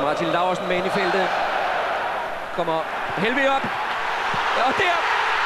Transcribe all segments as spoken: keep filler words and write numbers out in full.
Martin Laursen med ind i feltet. Kommer Helvig op. Og der!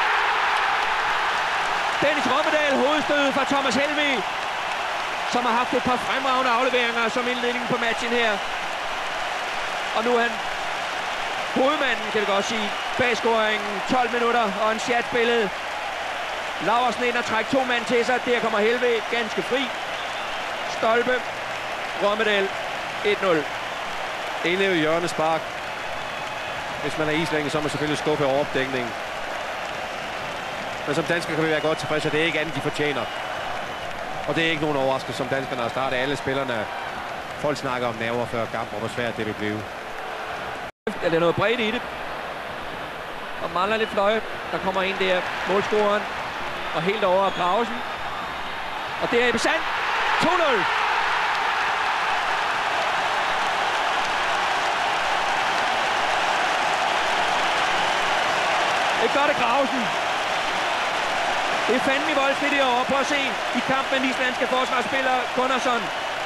Dennis Rommedal, hovedstødet fra Thomas Helvig, som har haft et par fremragende afleveringer som indledning på matchen her. Og nu er han hovedmanden, kan vi godt sige, bag scoringen. tolv minutter og en chatbillede. Laursen ind og trækker to mand til sig. Der kommer Helvig ganske fri. Stolpe. Rommedal et nul. Indlevet hjørnespark. Hvis man er islængde, så må man selvfølgelig skubbe over opdækningen. Men som dansker kan vi være godt tilfredse, og det er ikke andet, de fortjener. Og det er ikke nogen overraskelse, som danskerne har startet. Alle spillerne, folk snakker om nerver før kamp, og hvor svært det vil blive. Ja, det er noget bredt i det. Og mangler lidt fløje. Der kommer en der, målscoreren. Og helt over af Brausen. Og det er Ebbe Sand. to nul. Det gør det Grausen. Det er fandme voldsligt i år. Prøv at se i kamp med den islandske forsvarsspiller Gunnarsson.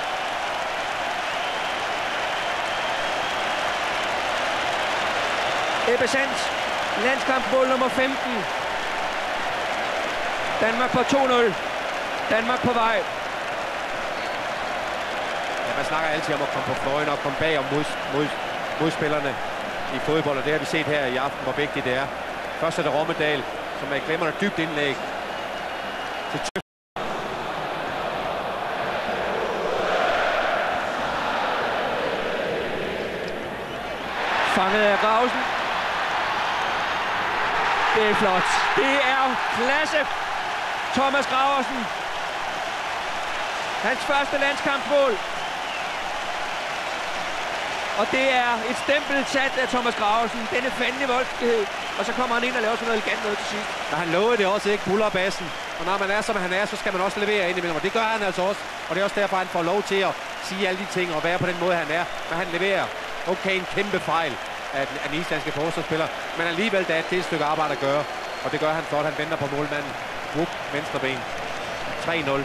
Ebbe Sands landskampmål nummer femten. Danmark på to nul. Danmark på vej. Ja, man snakker altid om at komme på fløjen og komme bag om mod, mod, modspillerne i fodbold, og det har vi set her i aften, hvor vigtigt det er. Først er det Rommedal, som er glemrende dybt indlæg. Fanget af Grausen. Det er flot. Det er klasse. Thomas Graversen. Hans første landskampsmål. Og det er et stempel sat af Thomas Graversen. Denne fandme voldskighed. Og så kommer han ind og laver sådan noget elegant noget til sidst. Men han lovede det også ikke, buller bassen. Og når man er, som han er, så skal man også levere ind imellem. Og det gør han altså også. Og det er også derfor, han får lov til at sige alle de ting og være på den måde, han er. Men han leverer. Okay, en kæmpe fejl af den islandske forsvarsspiller. Men alligevel, der er det et stykke arbejde at gøre. Og det gør han flot. Han venter på målmanden. Whoop, venstre ben. tre nul.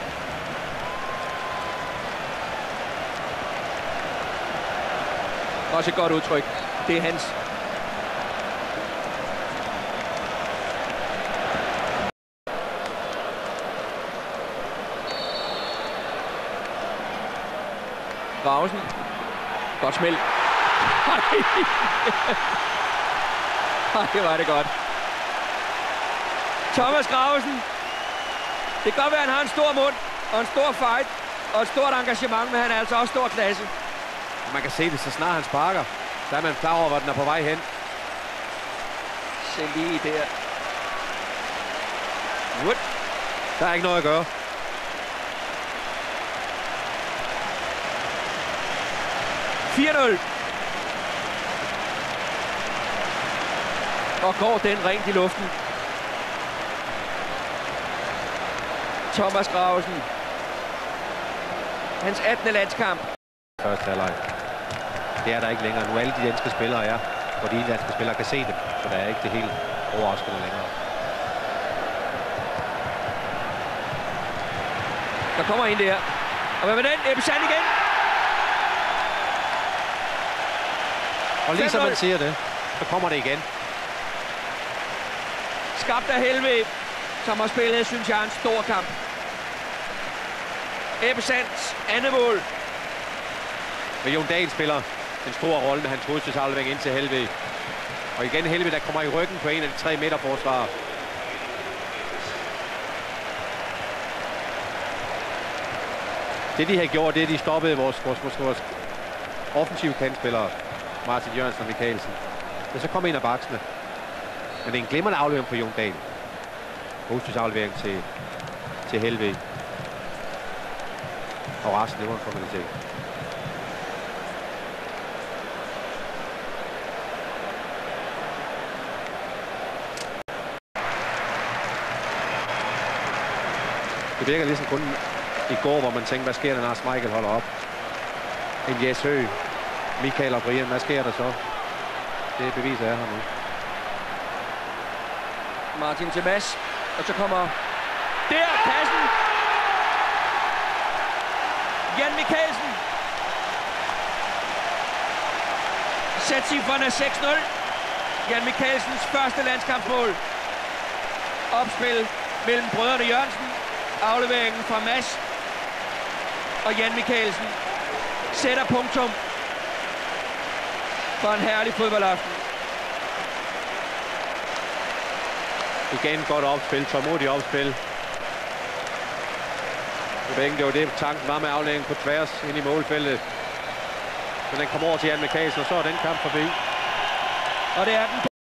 Også et godt udtryk. Det er hans. Grausen. Godt smæld. Ej, det var det godt. Thomas Graversen. Det kan godt være, at han har en stor mund og en stor fight og et stort engagement, men han er altså også stor klasse. Man kan se det, så snart han sparker, så er man klar over, hvor den er på vej hen. Se lige der. Wood. Der er ikke noget at gøre. fire nul. Og går den rent i luften. Thomas Graversen. Hans attende landskamp. Første halvleg. Det er der ikke længere. Nu alle de danske spillere er, hvor de danske spillere kan se dem. Så der er ikke det helt overraskende længere. Der kommer en der. Og hvad med den? Ebbe Sand igen. Og lige som man siger det, så kommer det igen. Skabt af Helvig, som har spillet, synes jeg, en stor kamp. Ebbe Sands andet mål. Men Jon Dahl spiller en stor rolle med hans hovedstødsaflevering ind til Helvig. Og igen Helvig, der kommer i ryggen på en af de tre meter forsvarer. Det de har gjort, det er, de stoppede vores, vores, vores, vores offensive kantspillere, Martin Jørgensen og Mikkelsen. Men så kom en af baksene. Men det er en glimrende aflevering på Jon Dahl. Hovedstødsaflevering til, til Helvig. Og resten, det var en formalitet. Det virker ligesom kun i går, hvor man tænkte, hvad sker der, når Schmeichel holder op? En Jes Høgh, Michael og Brian, hvad sker der så? Det beviser jeg her nu. Martin til Mads, og så kommer der passen. Jan Mikkelsen. Sætcifrene er seks nul. Jan Michaelsens første landskampsmål. Opspil mellem brødrene Jørgensen. Afleveringen fra Mads og Jan Michalsen sætter punktum for en herlig fodboldaften. Igen godt opspil, tålmodigt opspil. Jeg ved ikke, det var det, tanken var med aflægningen på tværs ind i målfeltet. Men den kommer over til Jan Michalsen, og så er den kamp forbi. Og det er den.